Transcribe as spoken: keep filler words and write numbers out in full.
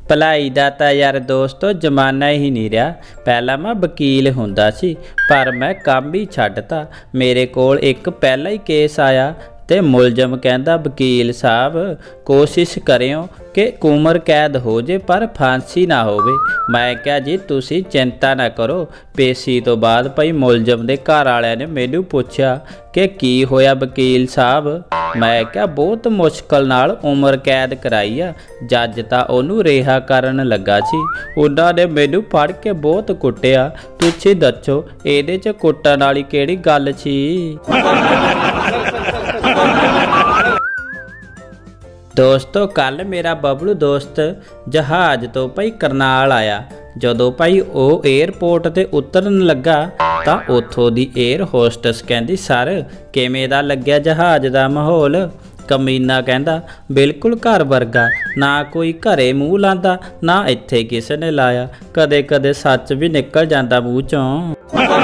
ਭਲਾਈ ਦਾ ਤਾਂ ਯਾਰ ਦੋਸਤੋ ਜ਼ਮਾਨਾ ਹੀ ਨਹੀਂ ਰਿਹਾ। ਪਹਿਲਾਂ ਮੈਂ ਵਕੀਲ ਹੁੰਦਾ ਸੀ ਪਰ ਮੈਂ ਕੰਮ ਹੀ ਛੱਡਤਾ। ਮੇਰੇ ਕੋਲ ਇੱਕ ਪਹਿਲਾ ਹੀ ਕੇਸ ਆਇਆ ਤੇ ਮੁਲਜ਼ਮ ਕਹਿੰਦਾ ਵਕੀਲ ਸਾਹਿਬ कोशिश करियो कि उम्र कैद हो जे पर फांसी ना होवे। मैं क्या जी तुसी चिंता ना करो। पेशी तो बाद भाई मुलजम दे घर वाले ने मैनू पूछा कि की होया वकील साहब। मैं क्या बहुत मुश्किल नाल उम्र कैद कराई आ। जज तां ओनू रिहा करन लगा सी। उन्हां ने मैनू फड़ के बहुत कुट्टिया। तुसी दसो इहदे च कुट्टण वाली किहड़ी गल सी। दोस्तों कल मेरा बबलू दोस्त जहाज़ तो भाई करनाल आया। जदों भाई वो एयरपोर्ट ते उतरन लगा तो उथों दी एयर होस्टस कहंदी सर किवें दा लग्या जहाज़ दा माहौल। कमीना कहंदा बिल्कुल घर वर्गा, ना कोई घरे मूँह लांदा ना इत्थे किसी ने लाया। कदे कदे सच भी निकल जांदा मूँह चों।